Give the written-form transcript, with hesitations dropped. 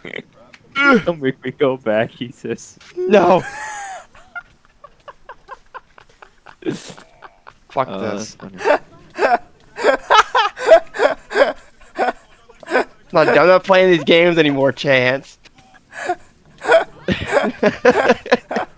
Don't make me go back, he says. No. Fuck this. I'm not playing these games anymore, Chance.